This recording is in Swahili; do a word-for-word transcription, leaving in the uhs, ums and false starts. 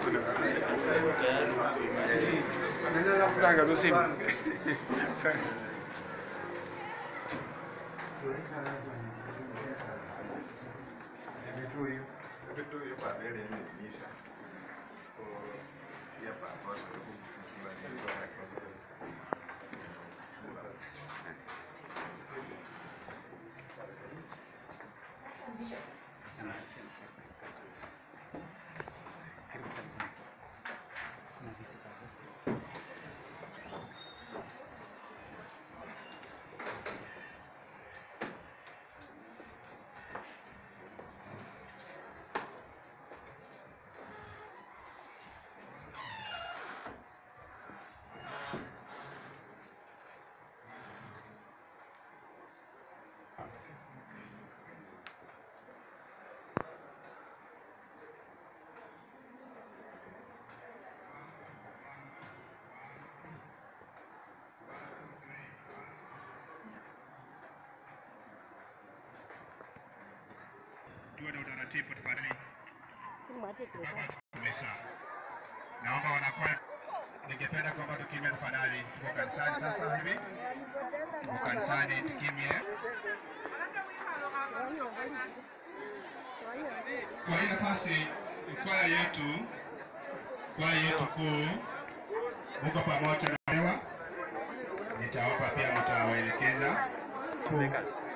Nenda la franga do sim. Tuwe na utaratibu tafadhali. Tumesa. Naomba wanakwaya, ningependa kwamba tukimie tafadhali. Tuko kanisani sasa hivi. Tuko kanisani tukimie. Kwa hii nafasi kwaya yetu, kwaya yetu kuu huko pamoja na hewa. Nitawapa pia mtawaelekeza.